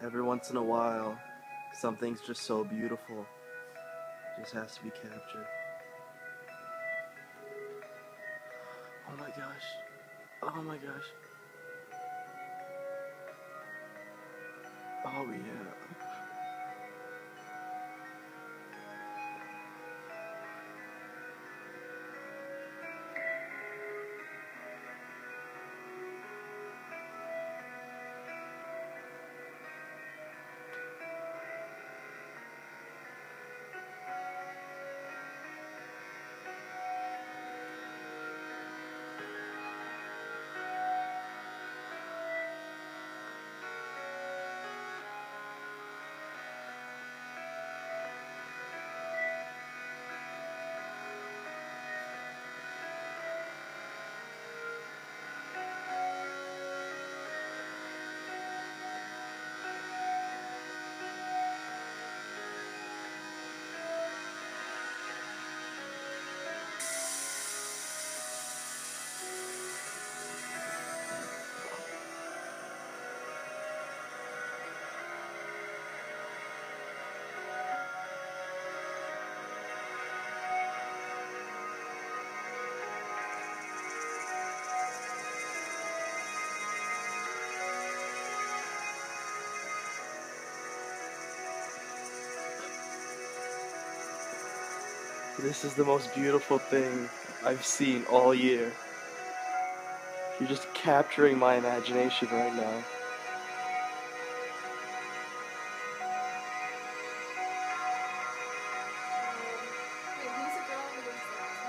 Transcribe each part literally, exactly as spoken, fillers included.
Every once in a while, something's just so beautiful, it just has to be captured. Oh my gosh. Oh my gosh. Oh yeah. This is the most beautiful thing I've seen all year. You're just capturing my imagination right now. Wait, who's the girl who was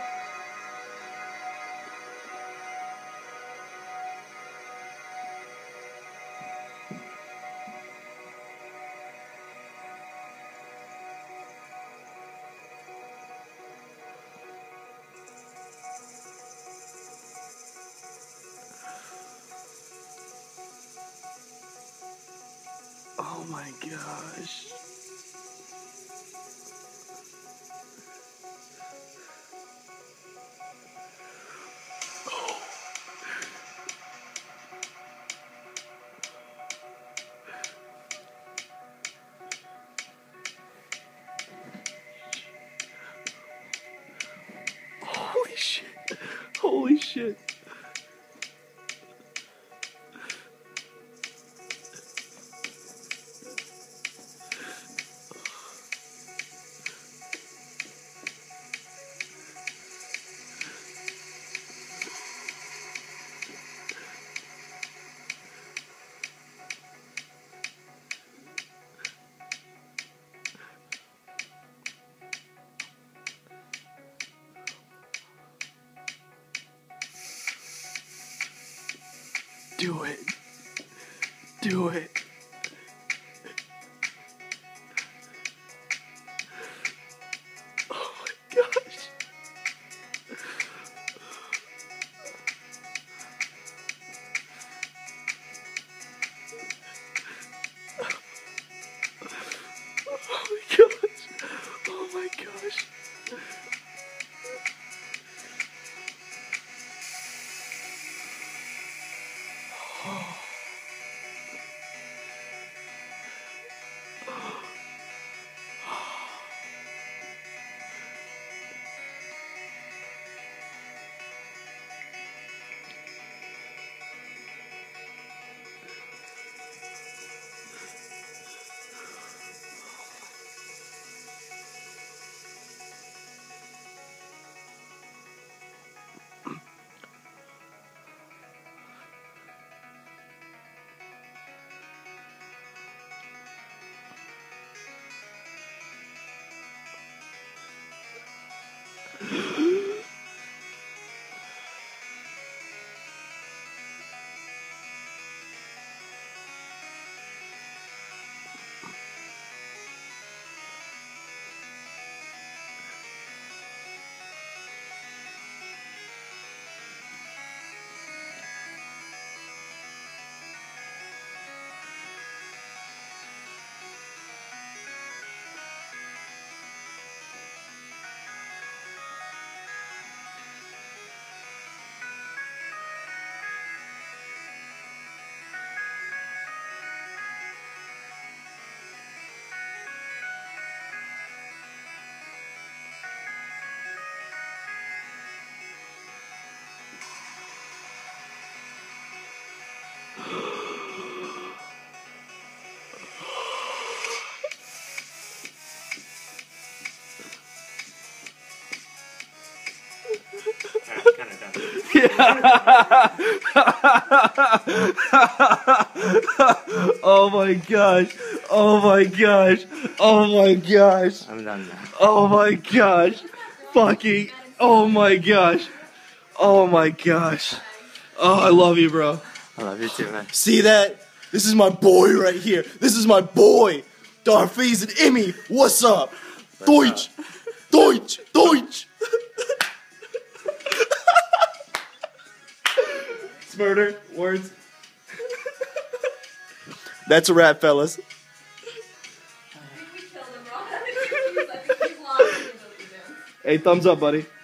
Oh my gosh. Holy shit. Holy shit. Do it. Do it. Oh my gosh. Oh my gosh. Oh my gosh. Oh. Kind of done. Oh my gosh. Oh my gosh. Oh my gosh. I'm done now. Oh my gosh. Fucking. Oh my gosh. Oh my gosh. Oh, I love you, bro. I love you too, man. See that? This is my boy right here. This is my boy. Darfiz and Emmy. What's up? Deutsch. Deutsch. Deutsch. Murder words. That's a wrap, fellas. I think we killed him, Ron. I think he's lost in the Hey, thumbs up, buddy.